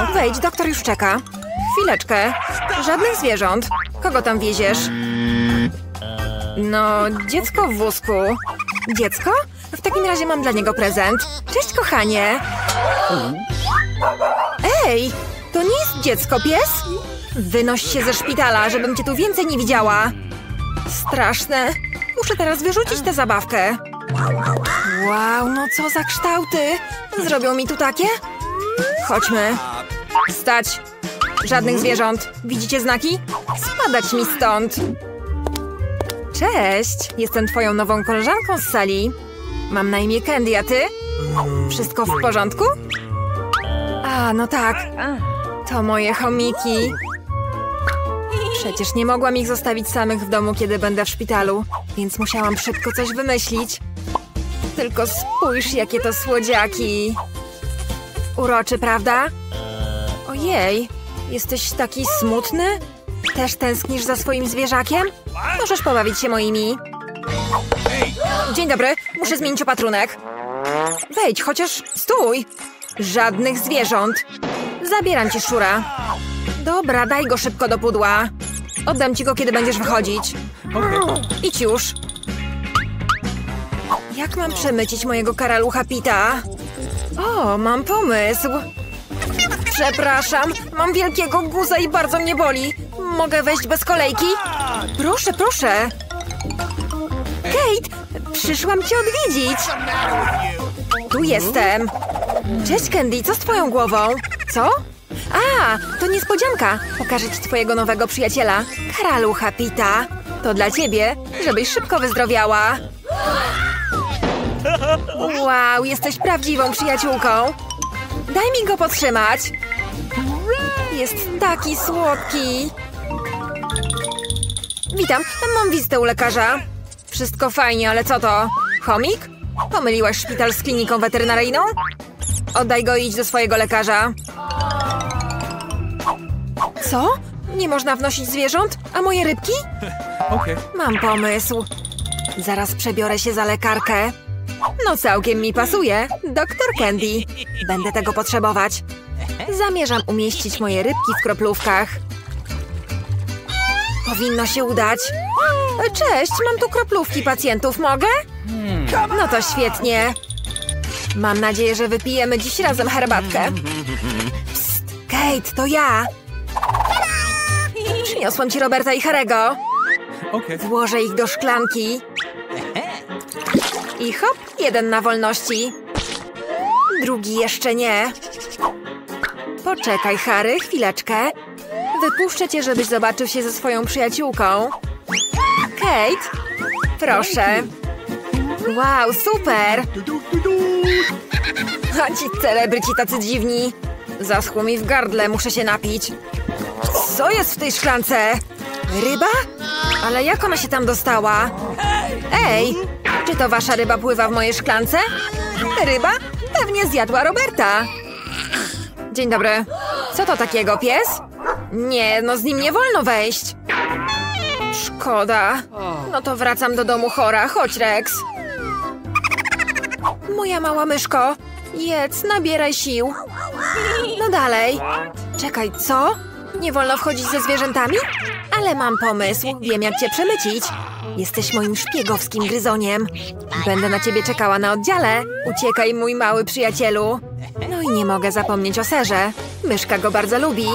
wejdź, doktor już czeka. Chwileczkę. Żadnych zwierząt. Kogo tam wieziesz? No, dziecko w wózku. Dziecko? W takim razie mam dla niego prezent. Cześć, kochanie. Ej, to nie jest dziecko, pies? Wynoś się ze szpitala, żebym cię tu więcej nie widziała. Straszne. Muszę teraz wyrzucić tę zabawkę. Wow, no co za kształty. Zrobią mi tu takie? Chodźmy. Stać. Żadnych zwierząt. Widzicie znaki? Spadać mi stąd. Cześć. Jestem twoją nową koleżanką z sali. Mam na imię Candy, a ty? Wszystko w porządku? A, no tak. To moje chomiki. Przecież nie mogłam ich zostawić samych w domu, kiedy będę w szpitalu, więc musiałam szybko coś wymyślić. Tylko spójrz, jakie to słodziaki. Uroczy, prawda? Ojej, jesteś taki smutny? Też tęsknisz za swoim zwierzakiem? Możesz pobawić się moimi. Dzień dobry, muszę zmienić opatrunek. Wejdź, chociaż stój. Żadnych zwierząt. Zabieram ci szczura. Dobra, daj go szybko do pudła. Oddam ci go, kiedy będziesz wychodzić. Idź już. Jak mam przemycić mojego karalucha Pita? O, mam pomysł. Przepraszam, mam wielkiego guza i bardzo mnie boli. Mogę wejść bez kolejki? Proszę, proszę. Kate, przyszłam cię odwiedzić. Tu jestem. Cześć, Candy, co z twoją głową? Co? A, to niespodzianka. Pokażę ci twojego nowego przyjaciela. Karalucha Pita. To dla ciebie, żebyś szybko wyzdrowiała. Wow, jesteś prawdziwą przyjaciółką. Daj mi go podtrzymać. Jest taki słodki. Witam, mam wizytę u lekarza. Wszystko fajnie, ale co to? Chomik? Pomyliłaś szpital z kliniką weterynaryjną? Oddaj go i idź do swojego lekarza. Co? Nie można wnosić zwierząt? A moje rybki? Mam pomysł. Zaraz przebiorę się za lekarkę. No całkiem mi pasuje. Doktor Candy. Będę tego potrzebować. Zamierzam umieścić moje rybki w kroplówkach. Powinno się udać. Cześć, mam tu kroplówki pacjentów, mogę? No to świetnie. Mam nadzieję, że wypijemy dziś razem herbatkę. Psst, Kate, to ja. Przyniosłam ci Roberta i Harego. Włożę ich do szklanki. I hop, jeden na wolności. Drugi jeszcze nie. Poczekaj, Harry, chwileczkę. Wypuszczę cię, żebyś zobaczył się ze swoją przyjaciółką. Kate, proszę. Wow, super. A ci celebryci tacy dziwni. Zaschło mi w gardle, muszę się napić. Co jest w tej szklance? Ryba? Ale jak ona się tam dostała? Ej, czy to wasza ryba pływa w mojej szklance? Ryba? Pewnie zjadła Roberta. Dzień dobry. Co to takiego, pies? Nie, no z nim nie wolno wejść. Szkoda. No to wracam do domu chora. Chodź, Rex. Moja mała myszko. Jedz, nabieraj sił. No dalej. Czekaj, co? Nie wolno wchodzić ze zwierzętami? Ale mam pomysł. Wiem, jak cię przemycić. Jesteś moim szpiegowskim gryzoniem. Będę na ciebie czekała na oddziale. Uciekaj, mój mały przyjacielu. No i nie mogę zapomnieć o serze. Myszka go bardzo lubi.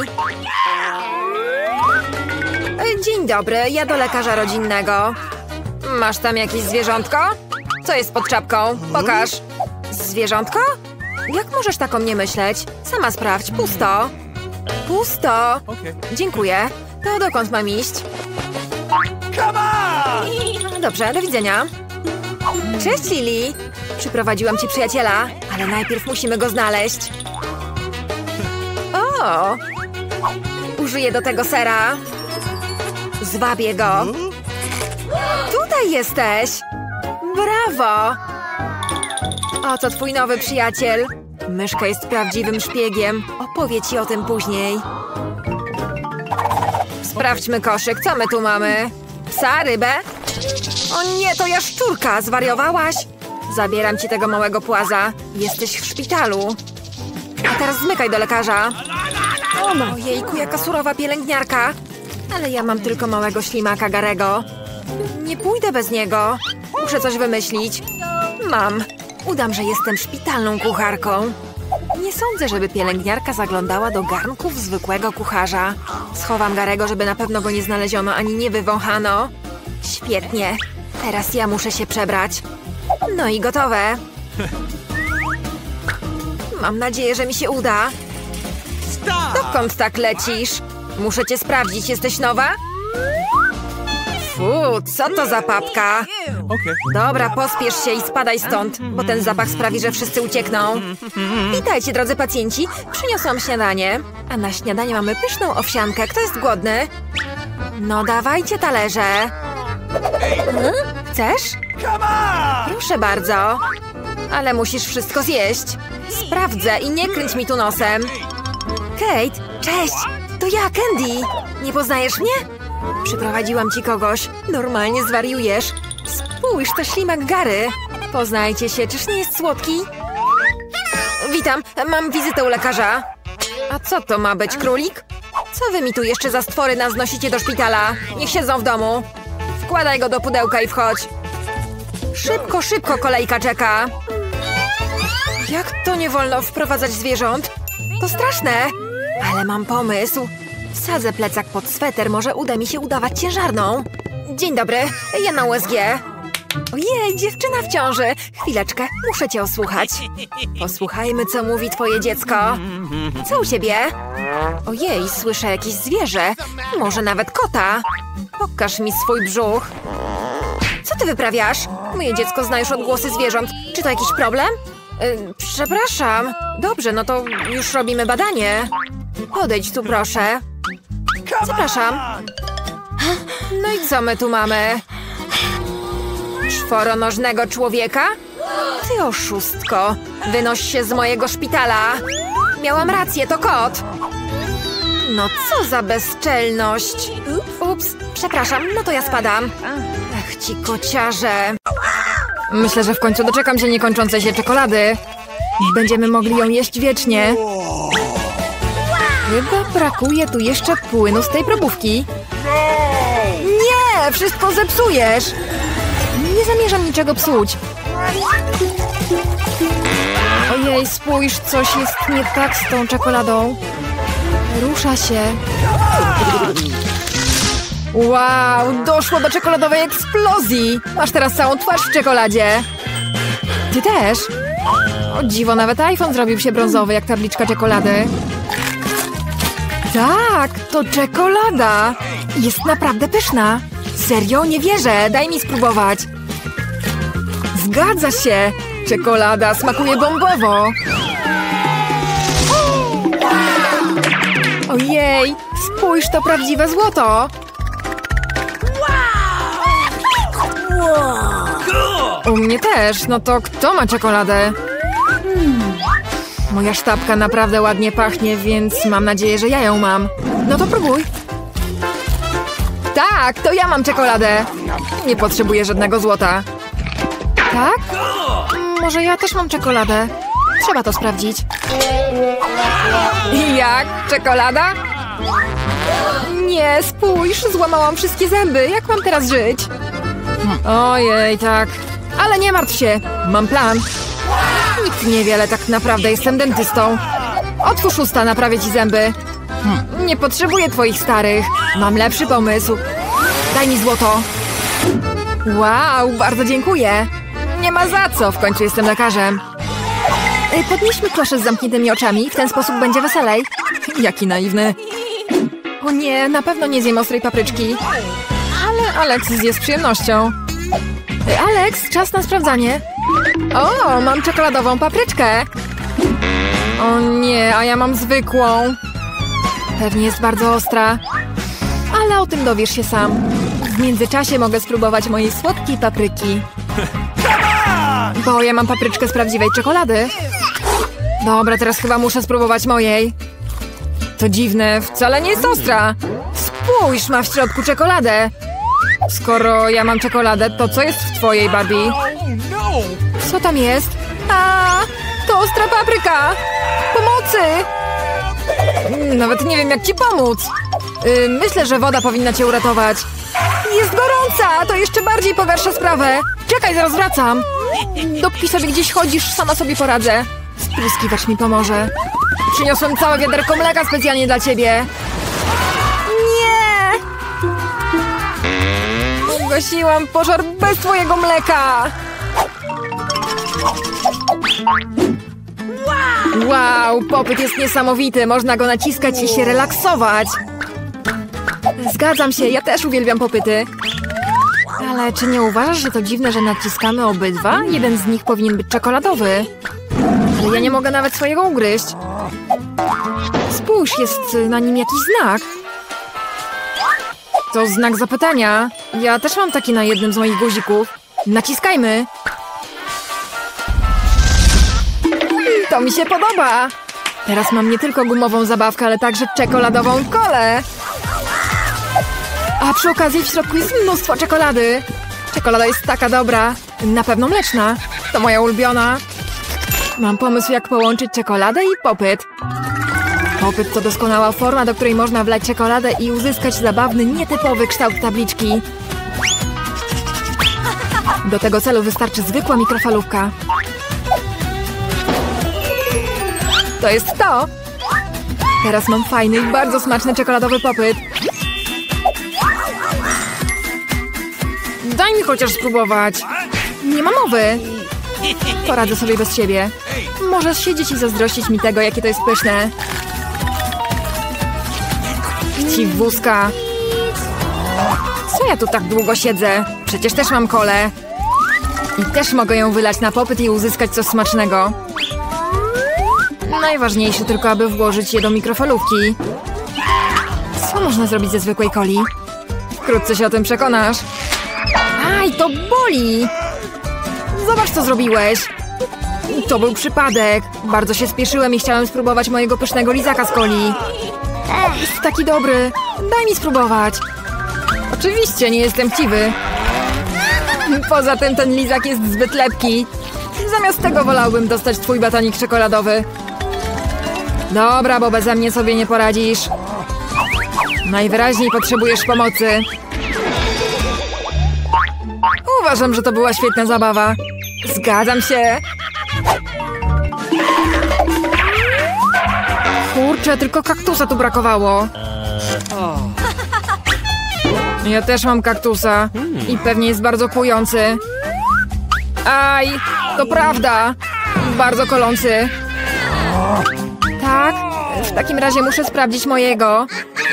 Dzień dobry, ja do lekarza rodzinnego. Masz tam jakieś zwierzątko? Co jest pod czapką? Pokaż. Zwierzątko? Jak możesz tak o mnie myśleć? Sama sprawdź, pusto. Pusto. Dziękuję. To dokąd mam iść? Dobrze, do widzenia. Cześć, Lily. Przyprowadziłam ci przyjaciela, ale najpierw musimy go znaleźć. O! Użyję do tego sera. Zwabię go. Tutaj jesteś. Brawo. Oto twój nowy przyjaciel. Myszka jest prawdziwym szpiegiem. Opowie ci o tym później. Sprawdźmy koszyk. Co my tu mamy? Psa, rybę? O nie, to jaszczurka. Zwariowałaś? Zabieram ci tego małego płaza. Jesteś w szpitalu. A teraz zmykaj do lekarza. Ojejku, jaka surowa pielęgniarka. Ale ja mam tylko małego ślimaka Garego. Nie pójdę bez niego. Muszę coś wymyślić. Mam. Udam, że jestem szpitalną kucharką. Nie sądzę, żeby pielęgniarka zaglądała do garnków zwykłego kucharza. Schowam Garego, żeby na pewno go nie znaleziono ani nie wywąchano. Świetnie. Teraz ja muszę się przebrać. No i gotowe. Mam nadzieję, że mi się uda. Dokąd tak lecisz? Muszę cię sprawdzić. Jesteś nowa? Fu, co to za papka? Dobra, pospiesz się i spadaj stąd, bo ten zapach sprawi, że wszyscy uciekną. Witajcie, drodzy pacjenci. Przyniosłam śniadanie. A na śniadanie mamy pyszną owsiankę. Kto jest głodny? No dawajcie talerze. Chcesz? Proszę bardzo. Ale musisz wszystko zjeść. Sprawdzę i nie kręć mi tu nosem. Kate, cześć! To ja, Candy. Nie poznajesz mnie? Przyprowadziłam ci kogoś. Normalnie zwariujesz. Spójrz, to ślimak Gary. Poznajcie się, czyż nie jest słodki? Witam, mam wizytę u lekarza. A co to ma być, królik? Co wy mi tu jeszcze za stwory nas nosicie do szpitala? Niech siedzą w domu. Wkładaj go do pudełka i wchodź. Szybko, szybko, kolejka czeka. Jak to nie wolno wprowadzać zwierząt? To straszne. Ale mam pomysł. Wsadzę plecak pod sweter, może uda mi się udawać ciężarną. Dzień dobry, ja na USG. Ojej, dziewczyna w ciąży. Chwileczkę, muszę cię osłuchać. Posłuchajmy, co mówi twoje dziecko. Co u ciebie? Ojej, słyszę jakieś zwierzę. Może nawet kota. Pokaż mi swój brzuch. Co ty wyprawiasz? Moje dziecko zna już odgłosy zwierząt. Czy to jakiś problem? Przepraszam. Dobrze, no to już robimy badanie. Podejdź tu, proszę. Zapraszam. No i co my tu mamy? Czworonożnego człowieka? Ty oszustko. Wynoś się z mojego szpitala. Miałam rację, to kot. No co za bezczelność. Ups, przepraszam, no to ja spadam. Ach, ci kociarze. Myślę, że w końcu doczekam się niekończącej się czekolady. Będziemy mogli ją jeść wiecznie. Chyba brakuje tu jeszcze płynu z tej probówki. Nie! Wszystko zepsujesz! Nie zamierzam niczego psuć. Ojej, spójrz, coś jest nie tak z tą czekoladą. Rusza się. Wow, doszło do czekoladowej eksplozji. Masz teraz całą twarz w czekoladzie. Ty też? O dziwo, nawet iPhone zrobił się brązowy jak tabliczka czekolady. Tak, to czekolada. Jest naprawdę pyszna. Serio? Nie wierzę. Daj mi spróbować. Zgadza się. Czekolada smakuje bombowo. Ojej, spójrz, to prawdziwe złoto. U mnie też. No to kto ma czekoladę? Moja sztabka naprawdę ładnie pachnie, więc mam nadzieję, że ja ją mam. No to próbuj. Tak, to ja mam czekoladę. Nie potrzebuję żadnego złota. Tak? Może ja też mam czekoladę. Trzeba to sprawdzić. I jak? Czekolada? Nie, spójrz, złamałam wszystkie zęby. Jak mam teraz żyć? Ojej, tak. Ale nie martw się, mam plan. Nikt nie wie, ale tak naprawdę jestem dentystą. Otwórz usta, naprawię ci zęby. Nie potrzebuję twoich starych. Mam lepszy pomysł. Daj mi złoto. Wow, bardzo dziękuję. Nie ma za co, w końcu jestem lekarzem. Podnieśmy klosze z zamkniętymi oczami, w ten sposób będzie weselej. Jaki naiwny. O nie, na pewno nie zjem ostrej papryczki. Ale Alex zje z przyjemnością. Alex, czas na sprawdzanie. O, mam czekoladową papryczkę. O nie, a ja mam zwykłą. Pewnie jest bardzo ostra. Ale o tym dowiesz się sam. W międzyczasie mogę spróbować mojej słodkiej papryki. Bo ja mam papryczkę z prawdziwej czekolady. Dobra, teraz chyba muszę spróbować mojej. To dziwne, wcale nie jest ostra. Spójrz, ma w środku czekoladę. Skoro ja mam czekoladę, to co jest w twojej, Barbie? Co tam jest? A, to ostra papryka! Pomocy! Nawet nie wiem, jak ci pomóc. Myślę, że woda powinna cię uratować. Jest gorąca! To jeszcze bardziej pogarsza sprawę. Czekaj, zaraz wracam. Dopóki sobie gdzieś chodzisz, sama sobie poradzę. Spryskiwacz mi pomoże. Przyniosłem całe wiaderko mleka specjalnie dla ciebie. Nie! Ugasiłam pożar bez twojego mleka. Wow, popyt jest niesamowity. Można go naciskać i się relaksować. Zgadzam się, ja też uwielbiam popyty. Ale czy nie uważasz, że to dziwne, że naciskamy obydwa? Jeden z nich powinien być czekoladowy. Ale ja nie mogę nawet swojego ugryźć. Spójrz, jest na nim jakiś znak. To znak zapytania. Ja też mam taki na jednym z moich guzików. Naciskajmy. To mi się podoba. Teraz mam nie tylko gumową zabawkę, ale także czekoladową kolę. A przy okazji w środku jest mnóstwo czekolady. Czekolada jest taka dobra. Na pewno mleczna. To moja ulubiona. Mam pomysł, jak połączyć czekoladę i popyt. Popyt to doskonała forma, do której można wlać czekoladę i uzyskać zabawny, nietypowy kształt tabliczki. Do tego celu wystarczy zwykła mikrofalówka. To jest to! Teraz mam fajny i bardzo smaczny czekoladowy popyt. Daj mi chociaż spróbować. Nie ma mowy. Poradzę sobie bez ciebie. Możesz siedzieć i zazdrościć mi tego, jakie to jest pyszne. Chciwuska. Co ja tu tak długo siedzę? Przecież też mam kolę. I też mogę ją wylać na popyt i uzyskać coś smacznego. Najważniejsze tylko, aby włożyć je do mikrofalówki. Co można zrobić ze zwykłej coli? Wkrótce się o tym przekonasz. Aj, to boli! Zobacz, co zrobiłeś. To był przypadek. Bardzo się spieszyłem i chciałem spróbować mojego pysznego lizaka z coli. Jest taki dobry. Daj mi spróbować. Oczywiście, nie jestem chciwy. Poza tym ten lizak jest zbyt lepki. Zamiast tego wolałbym dostać twój batonik czekoladowy. Dobra, bo beze mnie sobie nie poradzisz. Najwyraźniej potrzebujesz pomocy. Uważam, że to była świetna zabawa. Zgadzam się. Kurczę, tylko kaktusa tu brakowało. Ja też mam kaktusa. I pewnie jest bardzo kłujący. Aj, to prawda. Bardzo kolący. Tak? W takim razie muszę sprawdzić mojego.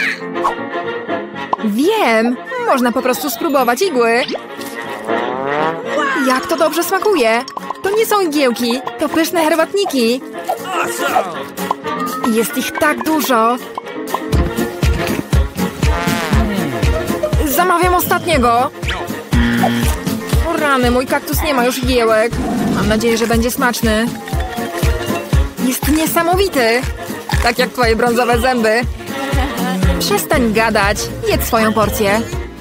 Wiem. Można po prostu spróbować igły. Jak to dobrze smakuje. To nie są igiełki. To pyszne herbatniki. Jest ich tak dużo. Zamawiam ostatniego. O rany, mój kaktus nie ma już igiełek. Mam nadzieję, że będzie smaczny. Jest niesamowity. Tak jak twoje brązowe zęby. Przestań gadać. Jedz swoją porcję.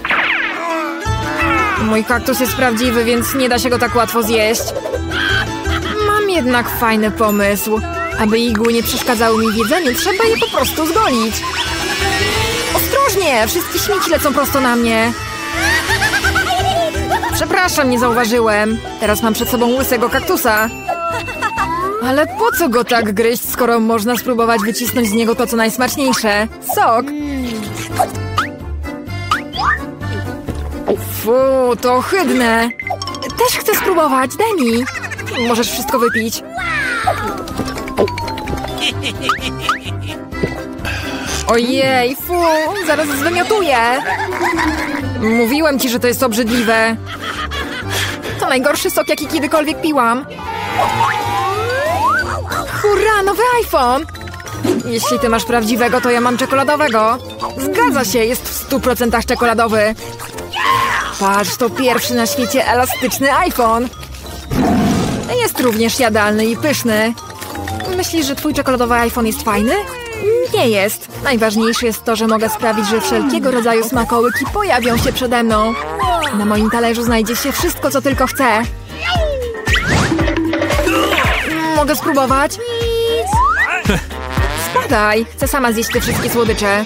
Mój kaktus jest prawdziwy, więc nie da się go tak łatwo zjeść. Mam jednak fajny pomysł. Aby igły nie przeszkadzały mi w jedzeniu, trzeba je po prostu zgolić. Ostrożnie! Wszystkie śmieci lecą prosto na mnie. Przepraszam, nie zauważyłem. Teraz mam przed sobą łysego kaktusa. Ale po co go tak gryźć, skoro można spróbować wycisnąć z niego to, co najsmaczniejsze? Sok! Fu, to ohydne. Też chcę spróbować, daj mi. Możesz wszystko wypić. Ojej, fu, zaraz zwymiotuję. Mówiłem ci, że to jest obrzydliwe. To najgorszy sok, jaki kiedykolwiek piłam. Hurra, nowy iPhone! Jeśli ty masz prawdziwego, to ja mam czekoladowego. Zgadza się, jest w 100% czekoladowy. Patrz, to pierwszy na świecie elastyczny iPhone. Jest również jadalny i pyszny. Myślisz, że twój czekoladowy iPhone jest fajny? Nie jest. Najważniejsze jest to, że mogę sprawić, że wszelkiego rodzaju smakołyki pojawią się przede mną. Na moim talerzu znajdzie się wszystko, co tylko chcę. Mogę spróbować? Spadaj! Chcę sama zjeść te wszystkie słodycze.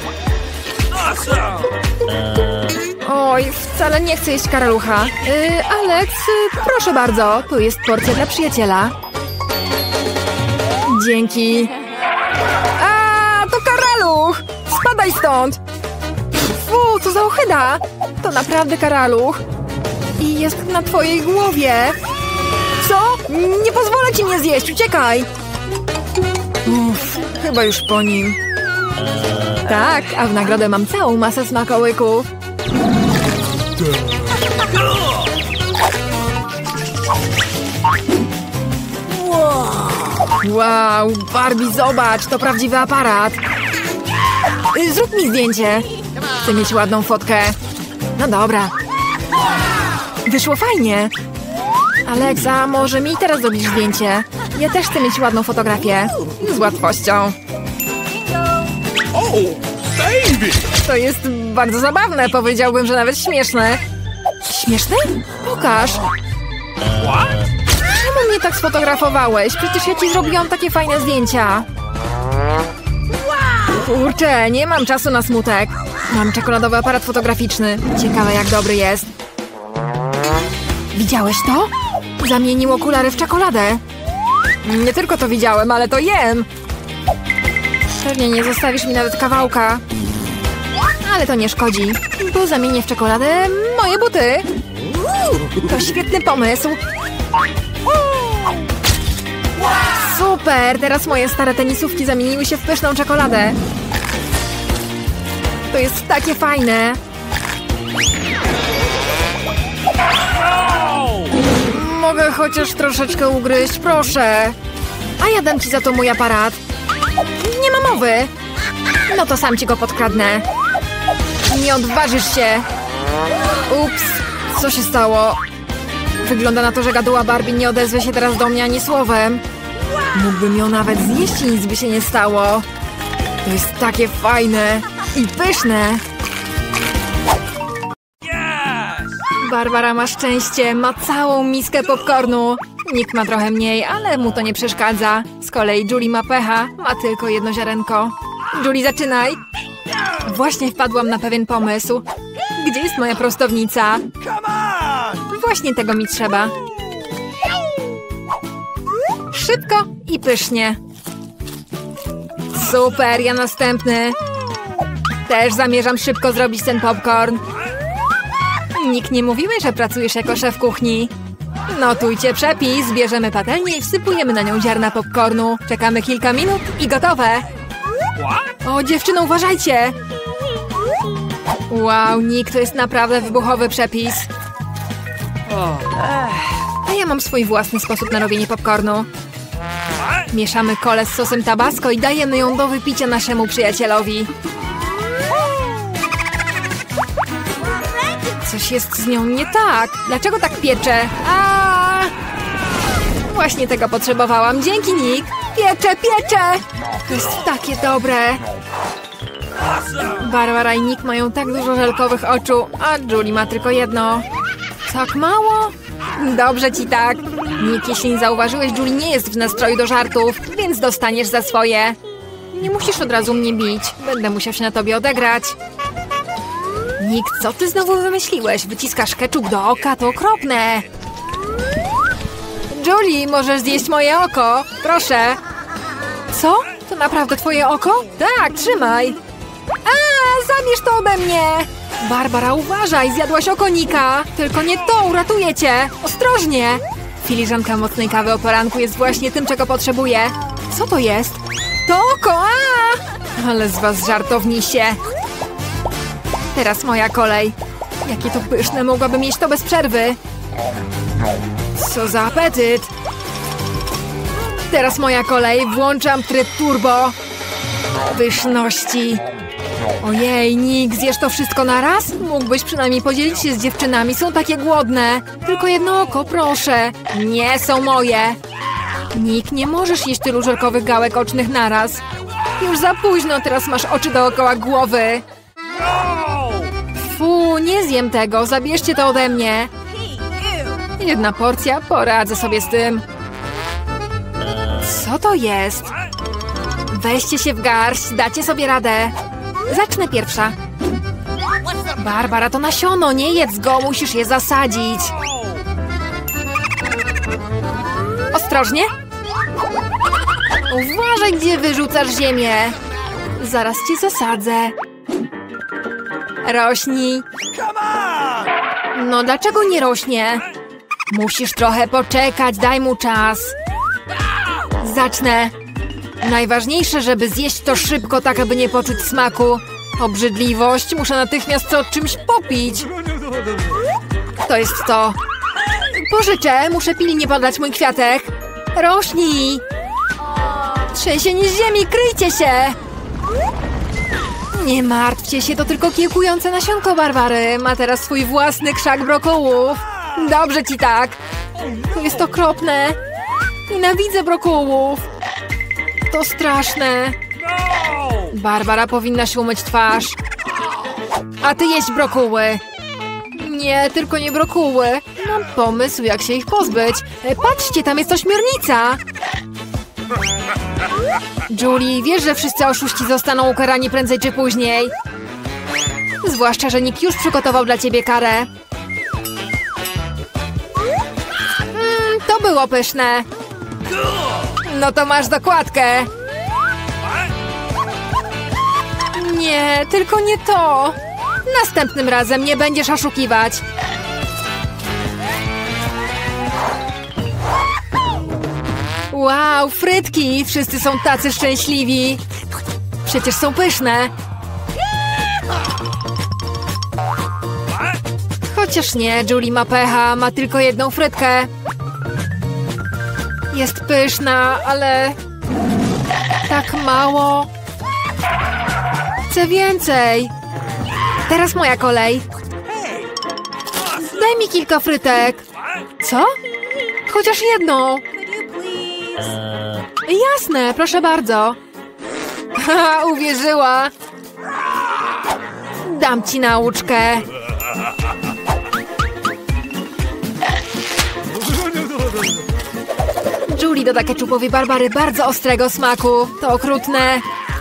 Oj, wcale nie chcę jeść karalucha. Alex, proszę bardzo. Tu jest porcja dla przyjaciela. Dzięki. A, to karaluch! Spadaj stąd! Fu, co za ohyda! To naprawdę karaluch. I jest na twojej głowie. Co? Nie pozwolę ci mnie zjeść, uciekaj! Uff, chyba już po nim. Tak, a w nagrodę mam całą masę smakołyków. Wow, Barbie, zobacz, to prawdziwy aparat. Zrób mi zdjęcie. Chcę mieć ładną fotkę. No dobra. Wyszło fajnie. Alexa, może mi teraz zrobić zdjęcie? Ja też chcę mieć ładną fotografię. Z łatwością. To jest bardzo zabawne. Powiedziałbym, że nawet śmieszne. Śmieszne? Pokaż. Czemu mnie tak sfotografowałeś? Przecież ja ci zrobiłam takie fajne zdjęcia. Kurczę, nie mam czasu na smutek. Mam czekoladowy aparat fotograficzny. Ciekawe, jak dobry jest. Widziałeś to? Zamienił okulary w czekoladę. Nie tylko to widziałem, ale to jem. Pewnie nie zostawisz mi nawet kawałka. Ale to nie szkodzi, bo zamienię w czekoladę moje buty. To świetny pomysł. Super! Teraz moje stare tenisówki zamieniły się w pyszną czekoladę. To jest takie fajne. Mogę chociaż troszeczkę ugryźć, proszę. A ja dam ci za to mój aparat. Nie ma mowy. No to sam ci go podkradnę. Nie odważysz się. Ups, co się stało? Wygląda na to, że gaduła Barbie nie odezwie się teraz do mnie ani słowem. Mógłbym ją nawet zjeść i nic by się nie stało. To jest takie fajne i pyszne. Barbara ma szczęście, ma całą miskę popcornu. Nick ma trochę mniej, ale mu to nie przeszkadza. Z kolei Julie ma pecha, ma tylko jedno ziarenko. Julie, zaczynaj. Właśnie wpadłam na pewien pomysł. Gdzie jest moja prostownica? Właśnie tego mi trzeba. Szybko i pysznie. Super, ja następny. Też zamierzam szybko zrobić ten popcorn. Nikt nie mówiłeś, że pracujesz jako szef kuchni. Notujcie przepis, bierzemy patelnię i wsypujemy na nią ziarna popcornu. Czekamy kilka minut i gotowe. O, dziewczyno, uważajcie! Wow, Nick, to jest naprawdę wybuchowy przepis. A ja mam swój własny sposób na robienie popcornu. Mieszamy kolę z sosem tabasco i dajemy ją do wypicia naszemu przyjacielowi. Coś jest z nią nie tak. Dlaczego tak piecze? Właśnie tego potrzebowałam. Dzięki, Nick. Piecze, piecze! To jest takie dobre. Barbara i Nick mają tak dużo żelkowych oczu, a Julie ma tylko jedno. Tak mało? Dobrze ci tak. Nick, jeśli nie zauważyłeś, Julie nie jest w nastroju do żartów, więc dostaniesz za swoje. Nie musisz od razu mnie bić. Będę musiał się na tobie odegrać. Nick, co ty znowu wymyśliłeś? Wyciskasz ketchup do oka? To okropne. Julie, możesz zjeść moje oko? Proszę. Co? To naprawdę twoje oko? Tak, trzymaj. Zabierz to ode mnie. Barbara, uważaj, zjadłaś oko Nicka. Tylko nie to, uratuję cię. Ostrożnie. Filiżanka mocnej kawy o poranku jest właśnie tym, czego potrzebuję. Co to jest? To oko, Ale z was żartownisie. Teraz moja kolej. Jakie to pyszne, mogłabym mieć to bez przerwy. Co za apetyt. Teraz moja kolej, włączam tryb turbo. Pyszności. Ojej, Nick, zjesz to wszystko naraz? Mógłbyś przynajmniej podzielić się z dziewczynami, są takie głodne. Tylko jedno oko, proszę. Nie są moje. Nick, nie możesz jeść tylu żelkowych gałek ocznych naraz. Już za późno, teraz masz oczy dookoła głowy. Fu, nie zjem tego, zabierzcie to ode mnie. Jedna porcja, poradzę sobie z tym. Co to jest? Weźcie się w garść, dacie sobie radę. Zacznę pierwsza. Barbara, to nasiono, nie jedz go, musisz je zasadzić. Ostrożnie. Uważaj, gdzie wyrzucasz ziemię. Zaraz cię zasadzę. Rośnij. No dlaczego nie rośnie? Musisz trochę poczekać, daj mu czas. Zacznę. Najważniejsze, żeby zjeść to szybko, tak aby nie poczuć smaku. Obrzydliwość, muszę natychmiast to czymś popić. To jest to. Pożyczę, muszę pilnie podać mój kwiatek. Rośnij. Trzęsienie ziemi, kryjcie się. Nie martwcie się, to tylko kiełkujące nasionko Barbary. Ma teraz swój własny krzak brokułów. Dobrze ci tak. To jest okropne. Nienawidzę brokułów. To straszne. Barbara, powinnaś umyć twarz. A ty jeść brokuły. Nie, tylko nie brokuły. Mam pomysł, jak się ich pozbyć. Patrzcie, tam jest ośmiornica. Julie, wiesz, że wszyscy oszuści zostaną ukarani prędzej czy później. Zwłaszcza, że Nick już przygotował dla ciebie karę. To było pyszne. No to masz dokładkę. Nie, tylko nie to. Następnym razem nie będziesz oszukiwać. Wow, frytki! Wszyscy są tacy szczęśliwi. Przecież są pyszne. Chociaż nie, Julie ma pecha, ma tylko jedną frytkę. Jest pyszna, ale... tak mało. Chcę więcej. Teraz moja kolej. Daj mi kilka frytek. Co? Chociaż jedną. Jasne, proszę bardzo. Haha, uwierzyła. Dam ci nauczkę. Julie doda keczupowi Barbary bardzo ostrego smaku. To okrutne.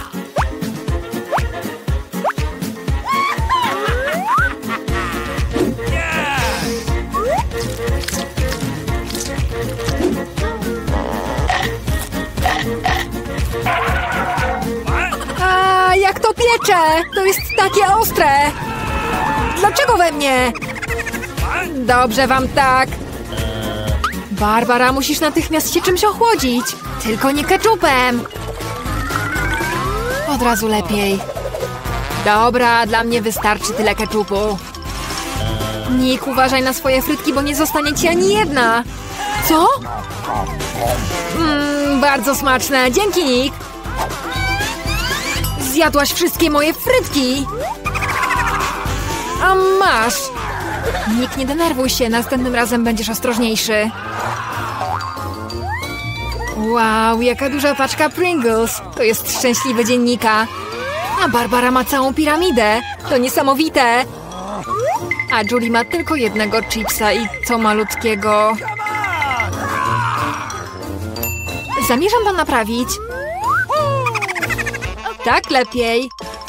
A jak to piecze! To jest takie ostre! Dlaczego we mnie? Dobrze wam tak. Barbara, musisz natychmiast się czymś ochłodzić. Tylko nie keczupem. Od razu lepiej. Dobra, dla mnie wystarczy tyle keczupu. Nick, uważaj na swoje frytki, bo nie zostanie ci ani jedna. Co? Bardzo smaczne. Dzięki, Nick. Zjadłaś wszystkie moje frytki. A masz. Nick, nie denerwuj się. Następnym razem będziesz ostrożniejszy. Wow, jaka duża paczka Pringles. To jest szczęśliwy dziennika. A Barbara ma całą piramidę. To niesamowite. A Julie ma tylko jednego chipsa i to malutkiego. Zamierzam to naprawić. Tak lepiej.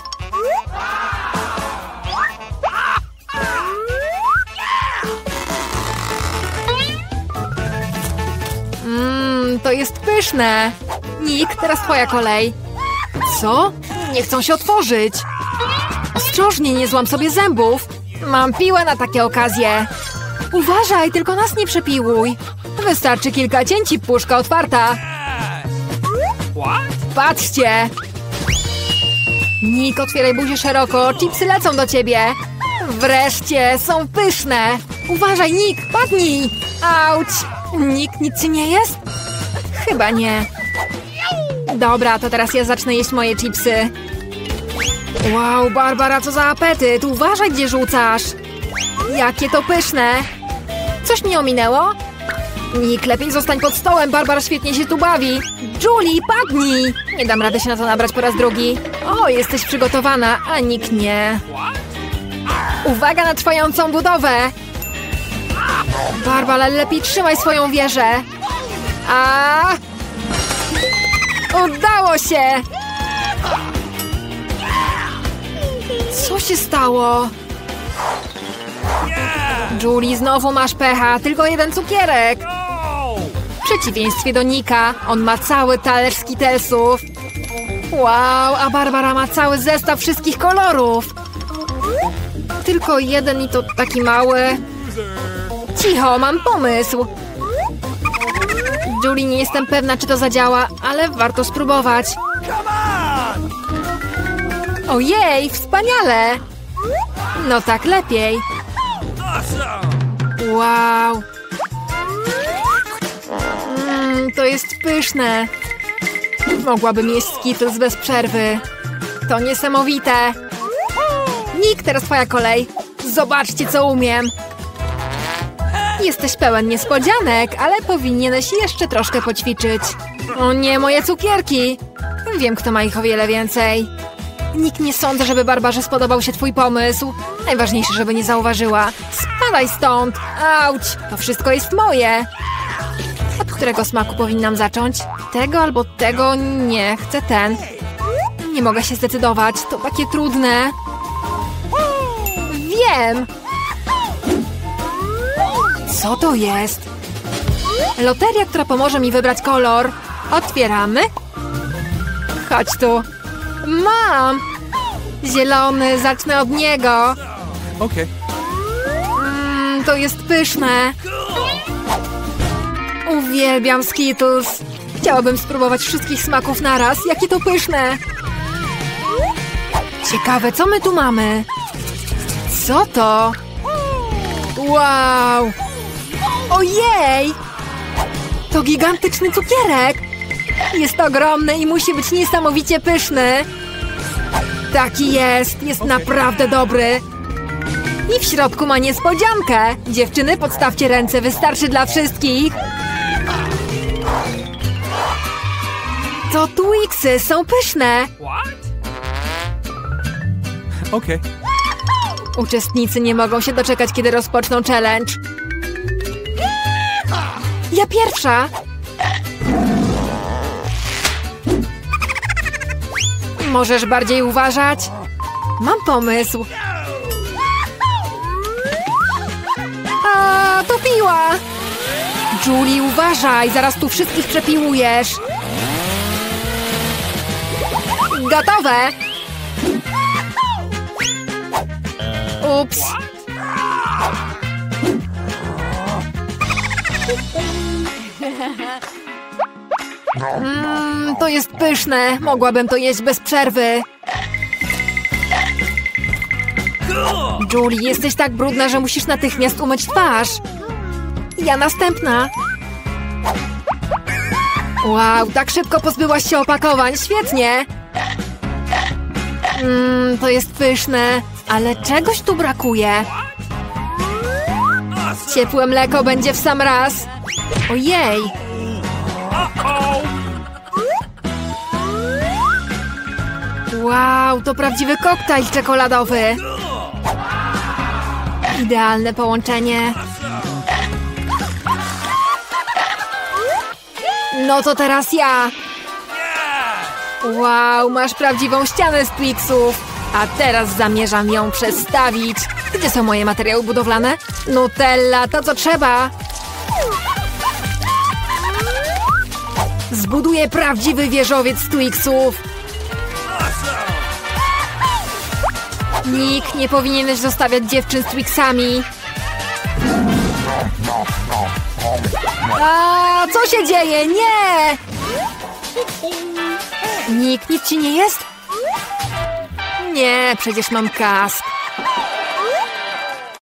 To jest pyszne. Nick, teraz twoja kolej. Co? Nie chcą się otworzyć. Ostrożnie, nie złam sobie zębów. Mam piłę na takie okazje. Uważaj, tylko nas nie przepiłuj. Wystarczy kilka cięć i puszka otwarta. Patrzcie. Nick, otwieraj buzię szeroko. Chipsy lecą do ciebie. Wreszcie, są pyszne. Uważaj, Nick, padnij. Auć. Nick, nic ci nie jest? Chyba nie. Dobra, to teraz ja zacznę jeść moje chipsy. Wow, Barbara, co za apetyt. Uważaj, gdzie rzucasz. Jakie to pyszne. Coś mi ominęło? Nick, lepiej zostań pod stołem. Barbara świetnie się tu bawi. Julie, padnij. Nie dam rady się na to nabrać po raz drugi. O, jesteś przygotowana, a Nick nie. Uwaga na trwającą budowę. Barbara, lepiej trzymaj swoją wieżę. A! Udało się! Co się stało? Julie, znowu masz pecha. Tylko jeden cukierek. W przeciwieństwie do Nika, on ma cały talerz skittlesów. Wow, a Barbara ma cały zestaw wszystkich kolorów. Tylko jeden i to taki mały. Cicho, mam pomysł. Julie, nie jestem pewna, czy to zadziała, ale warto spróbować. Ojej, wspaniale! No tak lepiej. Wow. To jest pyszne. Mogłabym jeść Skittles bez przerwy. To niesamowite. Nick, teraz twoja kolej. Zobaczcie, co umiem. Jesteś pełen niespodzianek, ale powinieneś jeszcze troszkę poćwiczyć. O nie, moje cukierki. Wiem, kto ma ich o wiele więcej. Nikt nie sądzę, żeby Barbarze spodobał się twój pomysł. Najważniejsze, żeby nie zauważyła. Spadaj stąd. Auć, to wszystko jest moje. Od którego smaku powinnam zacząć? Tego albo tego? Nie, chcę ten. Nie mogę się zdecydować, to takie trudne. Wiem! Co to jest? Loteria, która pomoże mi wybrać kolor. Otwieramy. Chodź tu. Mam! Zielony, zacznę od niego. Okej. To jest pyszne. Uwielbiam Skittles. Chciałabym spróbować wszystkich smaków naraz. Jakie to pyszne. Ciekawe, co my tu mamy? Co to? Wow! Ojej! To gigantyczny cukierek! Jest ogromny i musi być niesamowicie pyszny. Taki jest naprawdę dobry. I w środku ma niespodziankę. Dziewczyny, podstawcie ręce, wystarczy dla wszystkich. To Twixy, są pyszne. Okej. Uczestnicy nie mogą się doczekać, kiedy rozpoczną challenge. Ja pierwsza. Możesz bardziej uważać? Mam pomysł. A, to piła! Julie, uważaj, zaraz tu wszystkich przepiłujesz. Gotowe! Ups. To jest pyszne. Mogłabym to jeść bez przerwy. Julie, jesteś tak brudna, że musisz natychmiast umyć twarz. Ja następna. Wow, tak szybko pozbyłaś się opakowań. Świetnie. To jest pyszne. Ale czegoś tu brakuje. Ciepłe mleko będzie w sam raz. Ojej. Wow, to prawdziwy koktajl czekoladowy. Idealne połączenie. No to teraz ja. Wow, masz prawdziwą ścianę z Twixów. A teraz zamierzam ją przestawić. Gdzie są moje materiały budowlane? Nutella, to co trzeba. Zbuduję prawdziwy wieżowiec z Twixów. Nick, nie powinieneś zostawiać dziewczyn z Twixami. A co się dzieje? Nie! Nick, nic ci nie jest? Nie, przecież mam kask.